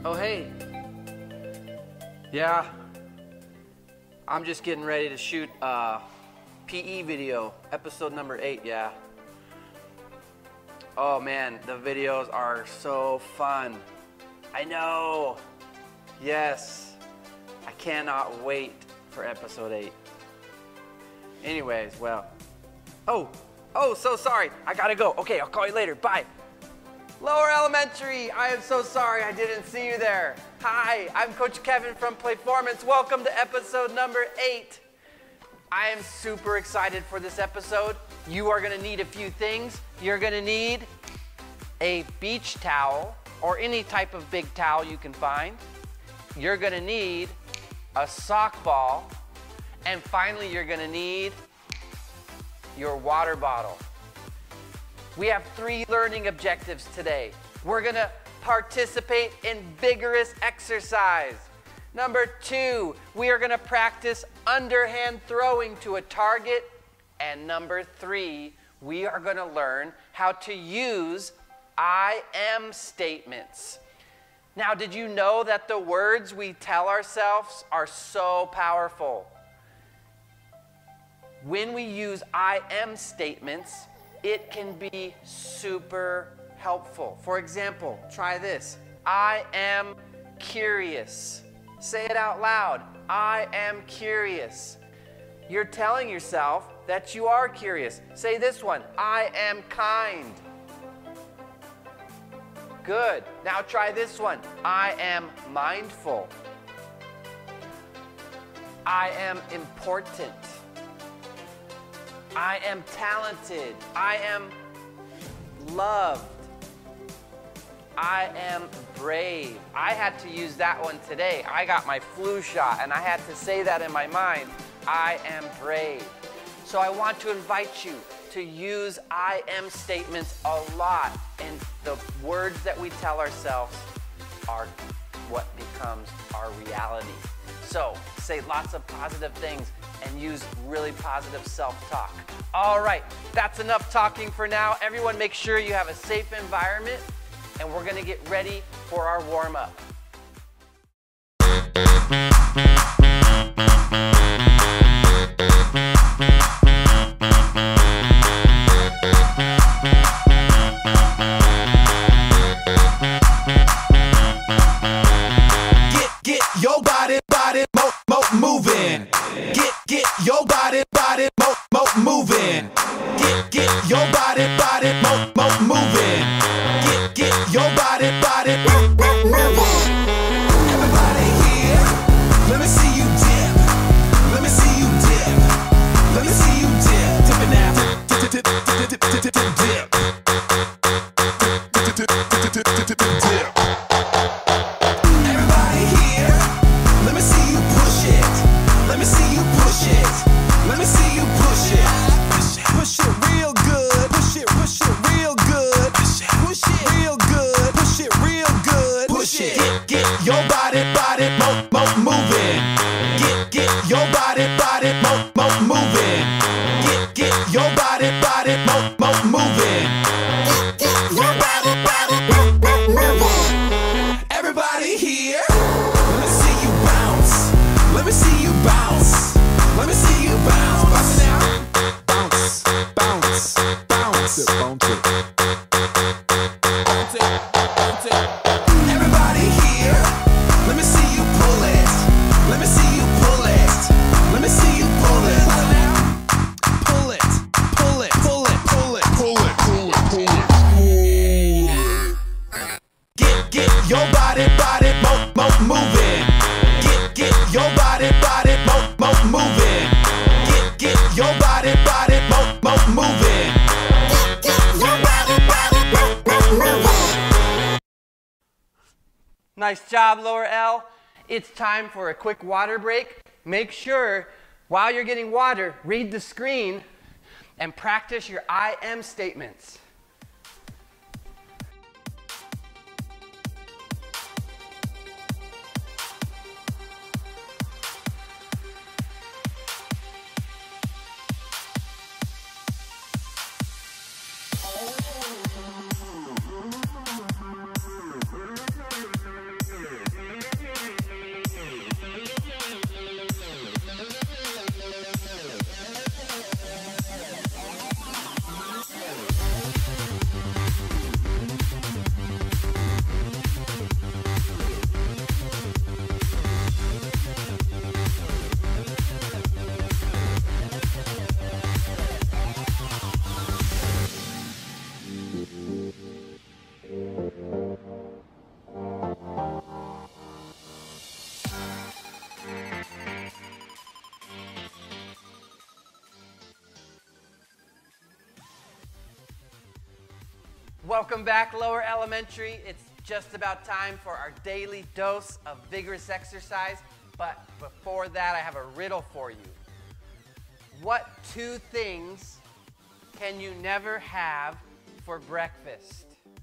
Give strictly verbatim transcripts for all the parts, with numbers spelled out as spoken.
Oh, hey. Yeah. I'm just getting ready to shoot a P E video, episode number eight, yeah. Oh man, the videos are so fun. I know. Yes. I cannot wait for episode eight. Anyways, well. Oh, oh, so sorry. I gotta go. Okay, I'll call you later. Bye. Lower Elementary, I am so sorry I didn't see you there. Hi, I'm Coach Kevin from Playformance. Welcome to episode number eight. I am super excited for this episode. You are gonna need a few things. You're gonna need a beach towel or any type of big towel you can find. You're gonna need a sock ball. And finally, you're gonna need your water bottle. We have three learning objectives today. We're gonna participate in vigorous exercise. Number two, we are gonna practice underhand throwing to a target. And number three, we are gonna learn how to use I am statements. Now, did you know that the words we tell ourselves are so powerful? When we use I am statements, it can be super helpful. For example, try this. I am curious. Say it out loud. I am curious. You're telling yourself that you are curious. Say this one. I am kind. Good. Now try this one. I am mindful. I am important. I am talented. I am loved. I am brave. I had to use that one today. I got my flu shot and I had to say that in my mind. I am brave. So I want to invite you to use I am statements a lot, and the words that we tell ourselves are what becomes our reality. So say lots of positive things and use really positive self-talk. All right, that's enough talking for now. Everyone make sure you have a safe environment, and we're gonna get ready for our warm-up. Get, get your body, body, mo, mo, moving. Get, get your body, body, mo, mo, moving. Get, get your body, body, mo, mo, moving. Get, get your body, body, mo, mo, moving. Everybody here, let me see you dip. Let me see you dip. Let me see you dip. Dip it now. Dip, dip, dip, dip, dip, dip, dip, dip. Dip, dip, dip, dip, dip, dip, dip. Everybody here, let me see you push it. Let me see you push it. Let me see you push it. Push it real good. Push it, push it real good. Push it real good. Push it real good. Push it. Get, get your body, body, mo, mo, moving. Get, get your body, body, mo, mo, moving. Get, get your body, body, mo, mo, moving. Get, get your body, body, mo, mo, moving. Everybody here, let me see you bounce. Let me see you bounce. Let me see you bounce. Bounce it now. Bounce, bounce, bounce it, bounce it. Bounce it, bounce it. Everybody here, let me see you pull it. Let me see you pull it. Let me see you pull it. Pull it, pull it, pull it, pull it, pull it, pull it, pull it. Get, get your body, body, mo, mo, moving. Get, get your body, body, mo, mo, moving. Get, get your body, body, mo, mo, moving. Get, get your body, body, mo, mo, moving. Nice job, Lower L. It's time for a quick water break. Make sure, while you're getting water, read the screen and practice your I am statements. Welcome back, Lower Elementary. It's just about time for our daily dose of vigorous exercise. But before that, I have a riddle for you. What two things can you never have for breakfast?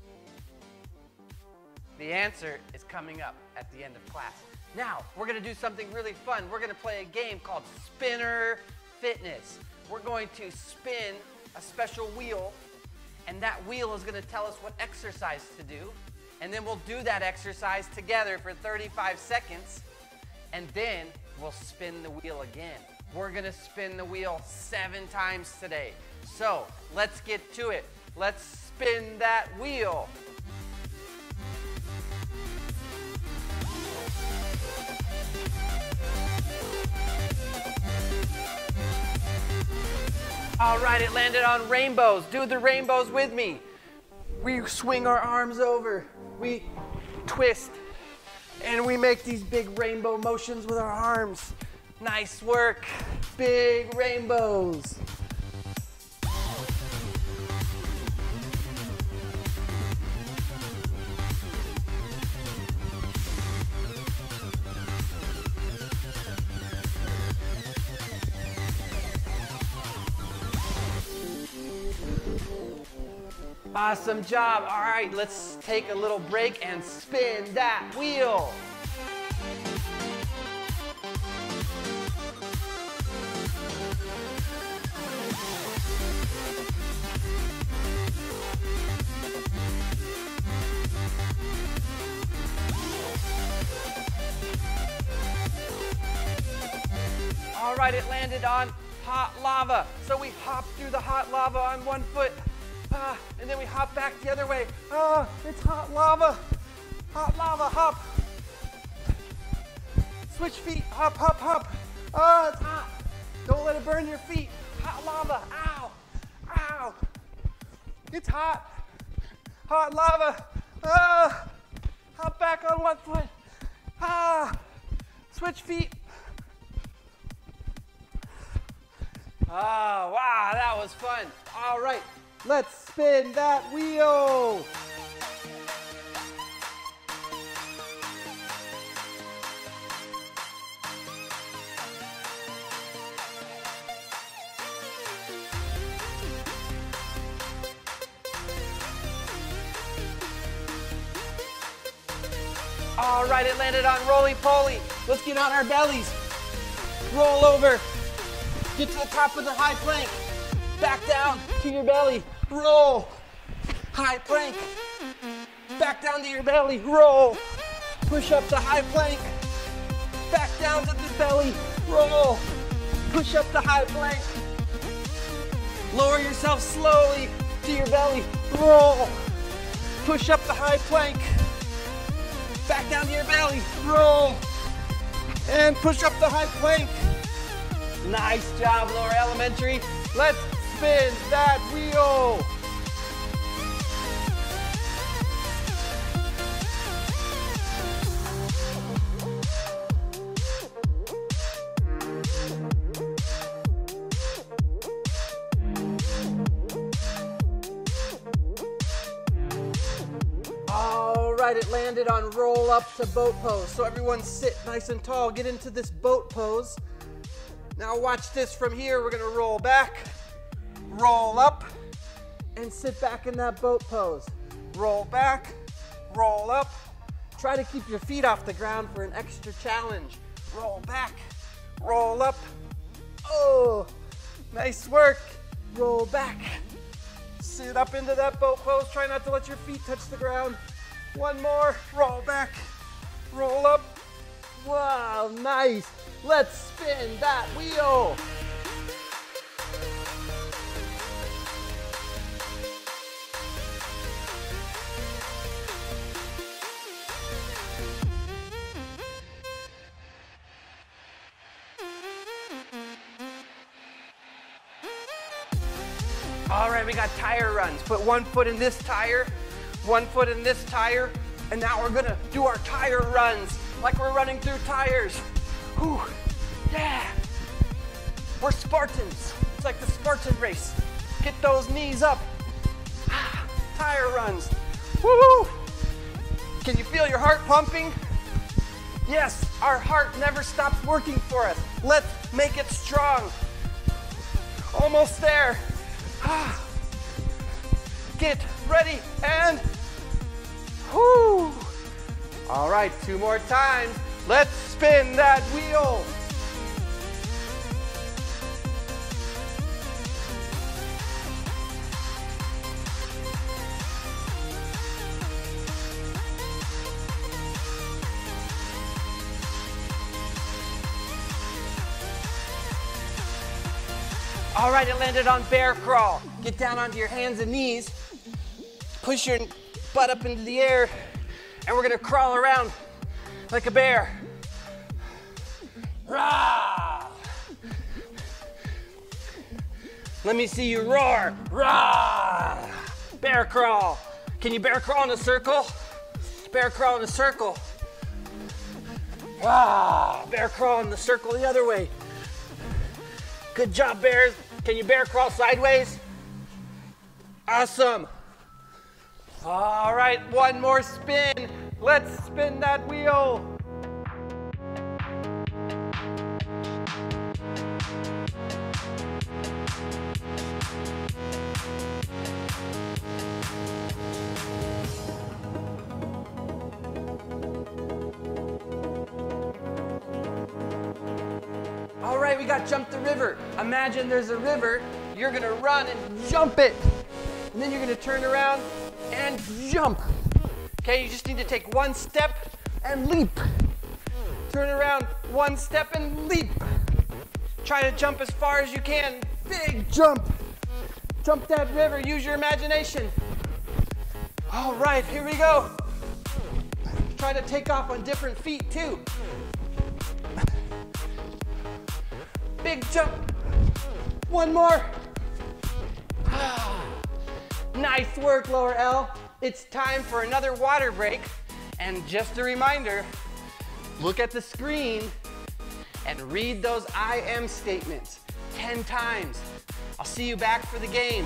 The answer is coming up at the end of class. Now, we're going to do something really fun. We're going to play a game called Spinner Fitness. We're going to spin a special wheel, and that wheel is going to tell us what exercise to do. And then we'll do that exercise together for thirty-five seconds, and then we'll spin the wheel again. We're going to spin the wheel seven times today. So, let's get to it. Let's spin that wheel. All right, it landed on rainbows. Do the rainbows with me. We swing our arms over, we twist, and we make these big rainbow motions with our arms. Nice work, big rainbows. Awesome job. All right, let's take a little break and spin that wheel. All right, it landed on hot lava. So we hop through the hot lava on one foot. Ah, and then we hop back the other way. Ah, it's hot lava. Hot lava, hop. Switch feet, hop, hop, hop. Ah, it's hot. Don't let it burn your feet. Hot lava, ow, ow. It's hot. Hot lava. Ah, hop back on one foot. Ah, switch feet. Ah, wow, that was fun. All right. Let's spin that wheel. All right, it landed on roly-poly. Let's get on our bellies. Roll over. Get to the top of the high plank. Back down to your belly. Roll. High plank. Back down to your belly. Roll. Push up the high plank. Back down to the belly. Roll. Push up the high plank. Lower yourself slowly to your belly. Roll. Push up the high plank. Back down to your belly. Roll. And push up the high plank. Nice job, Lower Elementary. Let's spin that wheel. All right, it landed on roll up to boat pose. So everyone sit nice and tall. Get into this boat pose. Now watch this from here. We're gonna roll back, roll up, and sit back in that boat pose. Roll back, roll up. Try to keep your feet off the ground for an extra challenge. Roll back, roll up. Oh, nice work. Roll back. Sit up into that boat pose. Try not to let your feet touch the ground. One more. Roll back, roll up. Wow, nice. Let's spin that wheel. All right, we got tire runs. Put one foot in this tire, one foot in this tire, and now we're gonna do our tire runs like we're running through tires. Whew, yeah. We're Spartans. It's like the Spartan race. Get those knees up. Ah, tire runs. Woo! Can you feel your heart pumping? Yes, our heart never stops working for us. Let's make it strong. Almost there. Get ready and whoo! All right, two more times. Let's spin that wheel. All right, it landed on bear crawl. Get down onto your hands and knees. Push your butt up into the air, and we're gonna crawl around like a bear. Rah! Let me see you roar. Rah! Bear crawl. Can you bear crawl in a circle? Bear crawl in a circle. Rah! Bear crawl in the circle the other way. Good job, bears. Can you bear crawl sideways? Awesome. All right, one more spin. Let's spin that wheel. All right, we got jump the river. Imagine there's a river. You're gonna run and jump it. And then you're gonna turn around and jump. Okay, you just need to take one step and leap. Turn around, one step and leap. Try to jump as far as you can. Big jump. Jump that river, use your imagination. All right, here we go. Try to take off on different feet too. Big jump. One more. Nice work, Lower L. It's time for another water break. And just a reminder, look at the screen and read those I am statements ten times. I'll see you back for the game.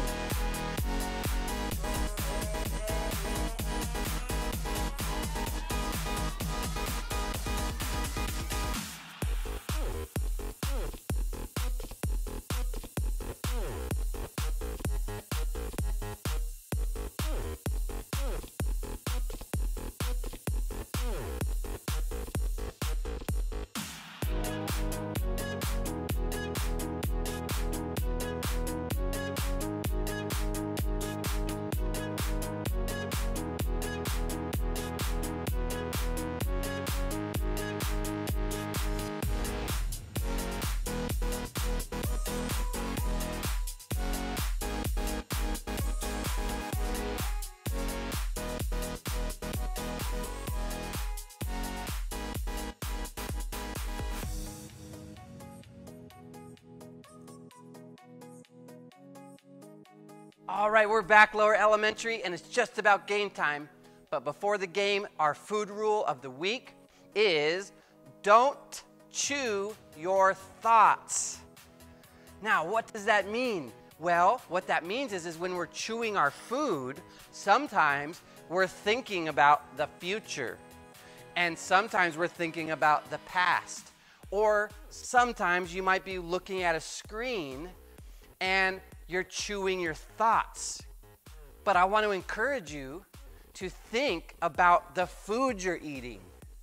All right, we're back, Lower Elementary, and it's just about game time. But before the game, our food rule of the week is don't chew your thoughts. Now, what does that mean? Well, what that means is, is when we're chewing our food, sometimes we're thinking about the future. And sometimes we're thinking about the past. Or sometimes you might be looking at a screen and you're chewing your thoughts. But I want to encourage you to think about the food you're eating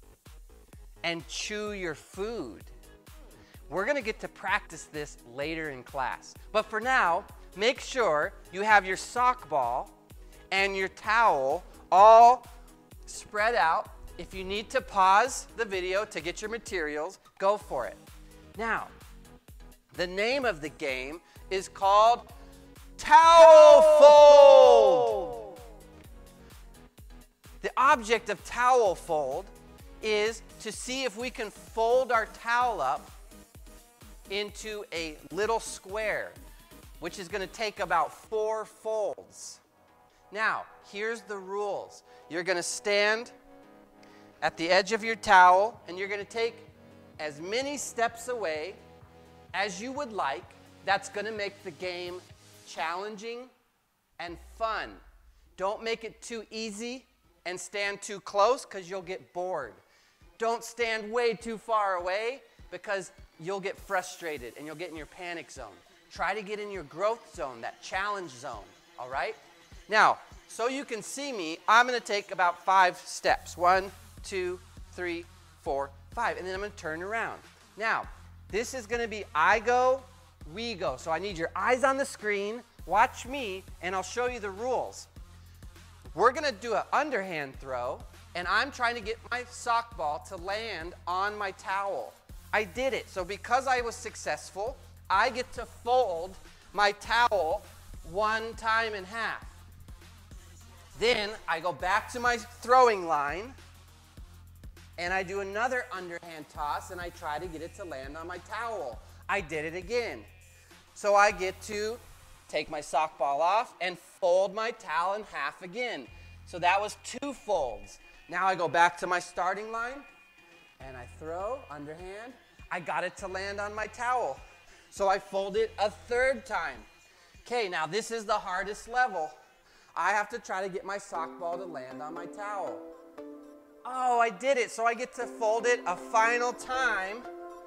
and chew your food. We're going to get to practice this later in class. But for now, make sure you have your sock ball and your towel all spread out. If you need to pause the video to get your materials, go for it. Now, the name of the game is called Towel Fold. The object of Towel Fold is to see if we can fold our towel up into a little square, which is going to take about four folds. Now, here's the rules. You're going to stand at the edge of your towel, and you're going to take as many steps away as you would like. That's going to make the game challenging and fun. Don't make it too easy and stand too close because you'll get bored. Don't stand way too far away because you'll get frustrated and you'll get in your panic zone. Try to get in your growth zone, that challenge zone, all right? Now, so you can see me, I'm gonna take about five steps. One, two, three, four, five, and then I'm gonna turn around. Now, this is gonna be I go, we go. So I need your eyes on the screen, watch me, and I'll show you the rules. We're gonna do an underhand throw, and I'm trying to get my sock ball to land on my towel. I did it, so because I was successful, I get to fold my towel one time in half. Then I go back to my throwing line, and I do another underhand toss, and I try to get it to land on my towel. I did it again. So I get to take my sock ball off and fold my towel in half again. So that was two folds. Now I go back to my starting line, and I throw underhand. I got it to land on my towel. So I fold it a third time. Okay, now this is the hardest level. I have to try to get my sock ball to land on my towel. Oh, I did it. So I get to fold it a final time.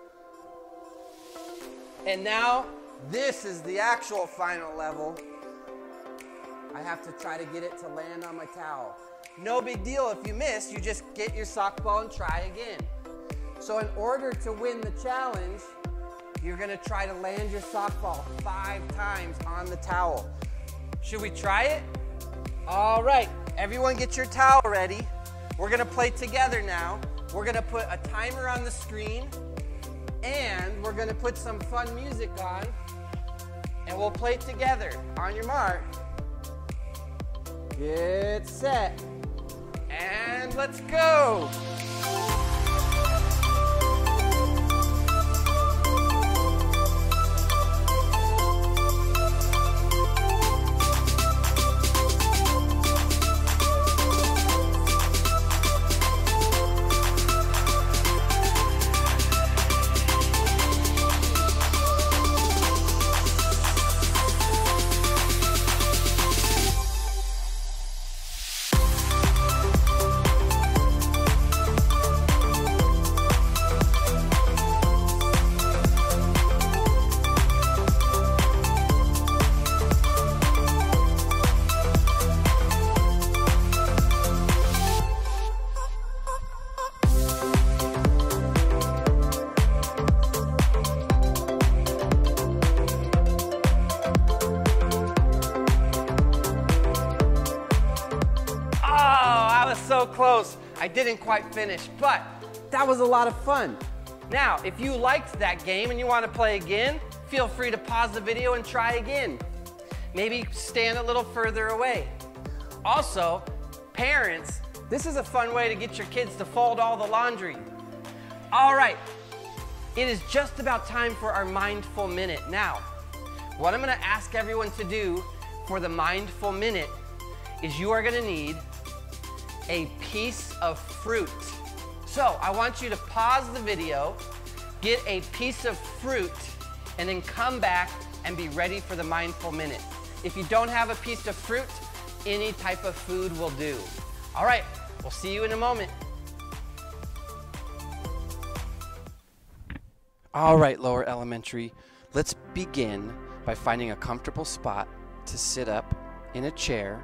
And now this is the actual final level. I have to try to get it to land on my towel. No big deal if you miss. You just get your sock ball and try again. So in order to win the challenge, you're going to try to land your sock ball five times on the towel. Should we try it? All right, everyone get your towel ready. We're gonna play together now. We're gonna put a timer on the screen, and we're gonna put some fun music on, and we'll play together. On your mark, get set, and let's go. So close. I didn't quite finish, but that was a lot of fun. Now, if you liked that game and you want to play again, feel free to pause the video and try again. Maybe stand a little further away. Also, parents, this is a fun way to get your kids to fold all the laundry. All right, it is just about time for our mindful minute. Now, what I'm going to ask everyone to do for the mindful minute is you are going to need a piece of fruit. So I want you to pause the video, get a piece of fruit, and then come back and be ready for the mindful minute. If you don't have a piece of fruit, any type of food will do. All right, we'll see you in a moment. All right, lower elementary, let's begin by finding a comfortable spot to sit up in a chair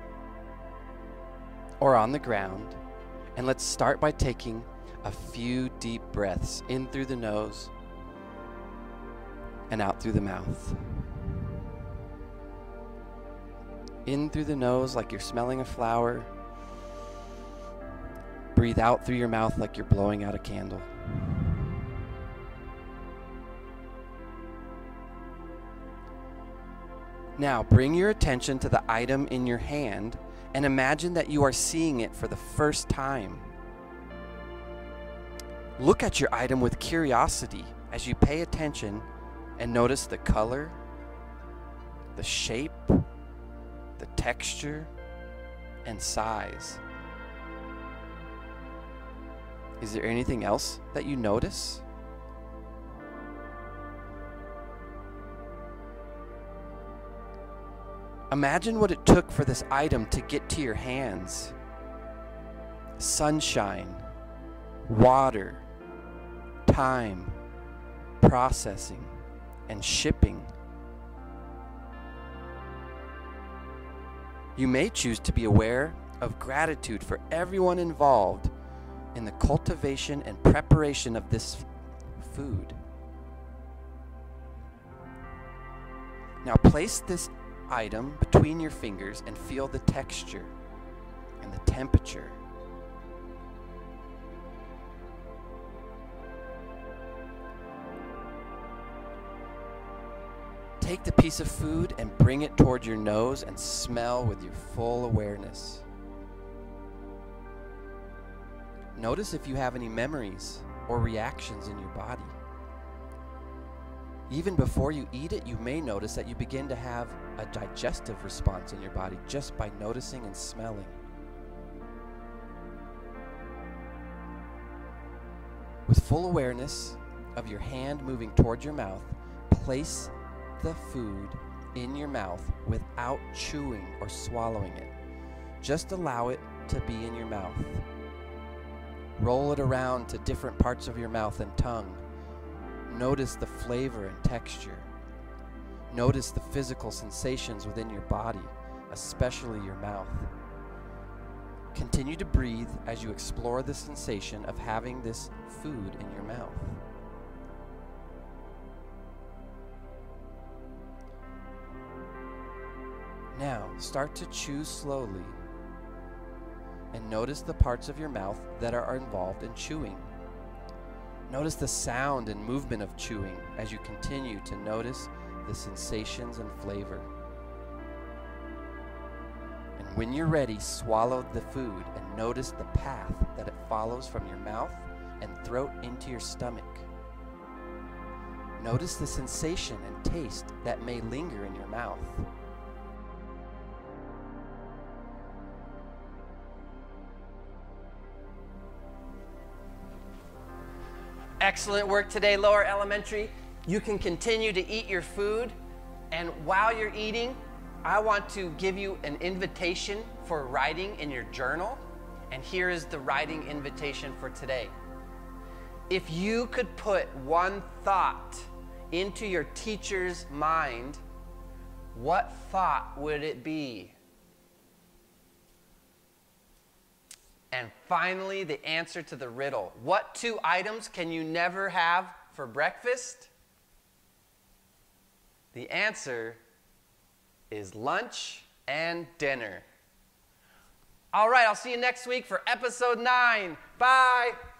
or on the ground, and let's start by taking a few deep breaths in through the nose and out through the mouth. In through the nose like you're smelling a flower. Breathe out through your mouth like you're blowing out a candle. Now bring your attention to the item in your hand and imagine that you are seeing it for the first time. Look at your item with curiosity as you pay attention and notice the color, the shape, the texture, and size. Is there anything else that you notice? Imagine what it took for this item to get to your hands. Sunshine, water, time, processing, and shipping. You may choose to be aware of gratitude for everyone involved in the cultivation and preparation of this food. Now place this item between your fingers and feel the texture and the temperature. Take the piece of food and bring it toward your nose and smell with your full awareness. Notice if you have any memories or reactions in your body. Even before you eat it, you may notice that you begin to have a digestive response in your body just by noticing and smelling. With full awareness of your hand moving toward your mouth, place the food in your mouth without chewing or swallowing it. Just allow it to be in your mouth. Roll it around to different parts of your mouth and tongue. Notice the flavor and texture. Notice the physical sensations within your body, especially your mouth. Continue to breathe as you explore the sensation of having this food in your mouth. Now, start to chew slowly and notice the parts of your mouth that are involved in chewing. Notice the sound and movement of chewing as you continue to notice the sensations and flavor. And when you're ready, swallow the food and notice the path that it follows from your mouth and throat into your stomach. Notice the sensation and taste that may linger in your mouth. Excellent work today, Lower Elementary. You can continue to eat your food, and while you're eating, I want to give you an invitation for writing in your journal, and here is the writing invitation for today. If you could put one thought into your teacher's mind, what thought would it be? And finally, the answer to the riddle. What two items can you never have for breakfast? The answer is lunch and dinner. All right, I'll see you next week for episode nine. Bye.